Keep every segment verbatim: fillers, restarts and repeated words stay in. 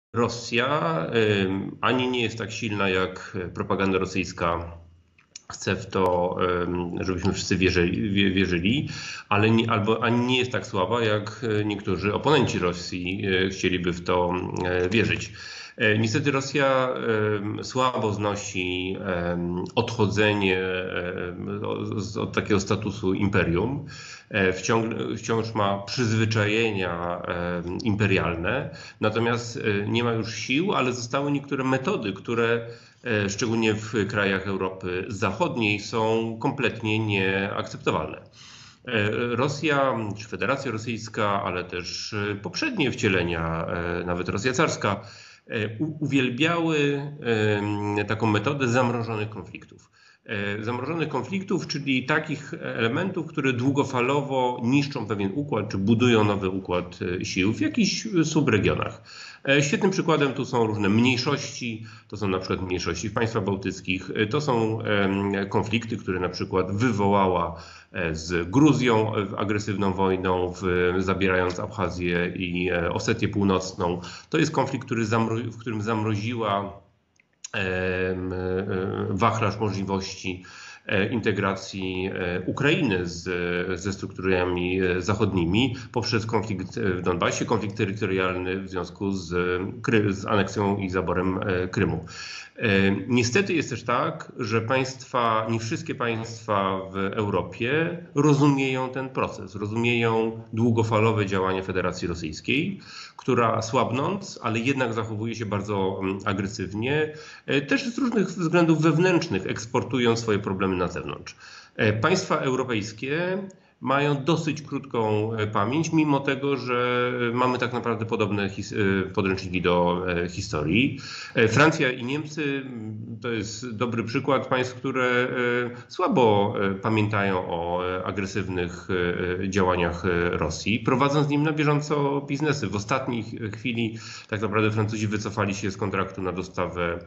Rosja ym, ani nie jest tak silna, jak propaganda rosyjska chce w to, ym, żebyśmy wszyscy wierzyli, wie- wierzyli, ale nie, albo ani nie jest tak słaba, jak y, niektórzy oponenci Rosji y, chcieliby w to y, wierzyć. E, Niestety Rosja em, słabo znosi em, odchodzenie em, od, od takiego statusu imperium. E, Wciąż, wciąż ma przyzwyczajenia em, imperialne, natomiast e, nie ma już sił, ale zostały niektóre metody, które e, szczególnie w krajach Europy Zachodniej są kompletnie nieakceptowalne. E, Rosja, czy Federacja Rosyjska, ale też e, poprzednie wcielenia, e, nawet Rosja carska, e, u- uwielbiały em, taką metodę zamrożonych konfliktów. E, Zamrożonych konfliktów, czyli takich elementów, które długofalowo niszczą pewien układ, czy budują nowy układ e, sił w jakichś subregionach. E, Świetnym przykładem tu są różne mniejszości, to są na przykład mniejszości w państwach bałtyckich, e, to są em, konflikty, które na przykład wywołała e, z Gruzją e, agresywną wojną, w, zabierając Abchazję i e, Osetię Północną. To jest konflikt, który zamro- w którym zamroziła em, e, wachlarz możliwości e, integracji e, Ukrainy z, ze strukturami e, zachodnimi poprzez konflikt w Donbasie, konflikt terytorialny w związku z, Kry- z aneksją i zaborem e, Krymu. E, Niestety jest też tak, że państwa, nie wszystkie państwa w Europie rozumieją ten proces, rozumieją długofalowe działania Federacji Rosyjskiej, która słabnąc, ale jednak zachowuje się bardzo mm, agresywnie, e, też z różnych względów wewnętrznych eksportują swoje problemy na zewnątrz. E, Państwa europejskie mają dosyć krótką e, pamięć, mimo tego, że mamy tak naprawdę podobne his- e, podręczniki do e, historii. E, Francja i Niemcy mm, to jest dobry przykład państw, które e, słabo e, pamiętają o e, agresywnych e, działaniach e, Rosji, prowadzą z nim na bieżąco biznesy. W ostatniej chwili tak naprawdę Francuzi wycofali się z kontraktu na dostawę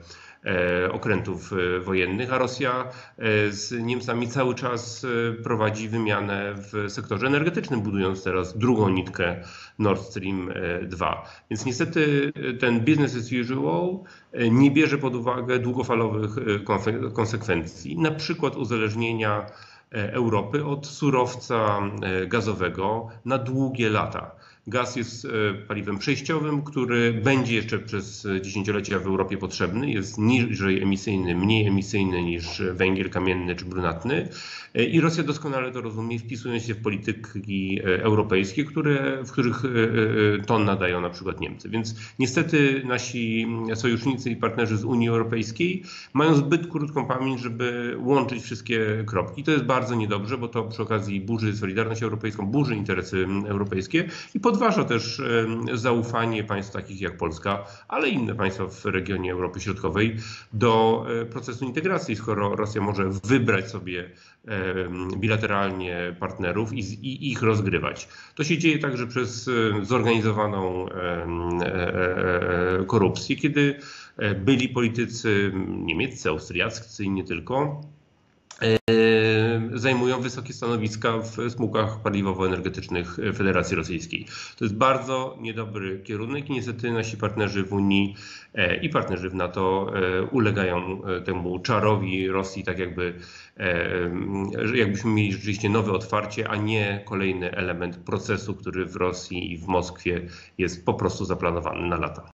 e, okrętów e, wojennych, a Rosja e, z Niemcami cały czas e, prowadzi wymianę w sektorze energetycznym, budując teraz drugą nitkę Nord Stream e, dwa. Więc niestety e, ten business as usual e, nie bierze pod uwagę długofalowych e, konse- konsekwencji, na przykład uzależnienia e, Europy od surowca e, gazowego na długie lata. Gaz jest e, paliwem przejściowym, który będzie jeszcze przez dziesięciolecia w Europie potrzebny. Jest niżej emisyjny, mniej emisyjny niż węgiel kamienny czy brunatny. E, I Rosja doskonale to rozumie, wpisując się w polityki e, europejskie, które, w których e, e, ton nadają na przykład Niemcy. Więc niestety nasi sojusznicy i partnerzy z Unii Europejskiej mają zbyt krótką pamięć, żeby łączyć wszystkie kropki. To jest bardzo niedobrze, bo to przy okazji burzy Solidarność Europejską, burzy interesy europejskie i podważa też e, zaufanie państw takich jak Polska, ale inne państwa w regionie Europy Środkowej do e, procesu integracji, skoro Rosja może wybrać sobie e, bilateralnie partnerów i, z- i ich rozgrywać. To się dzieje także przez e, zorganizowaną e, e, e, korupcję, kiedy e, byli politycy niemieccy, austriaccy i nie tylko zajmują wysokie stanowiska w spółkach paliwowo-energetycznych Federacji Rosyjskiej. To jest bardzo niedobry kierunek i niestety nasi partnerzy w Unii e, i partnerzy w NATO e, ulegają e, temu czarowi Rosji, tak jakby e, że jakbyśmy mieli rzeczywiście nowe otwarcie, a nie kolejny element procesu, który w Rosji i w Moskwie jest po prostu zaplanowany na lata.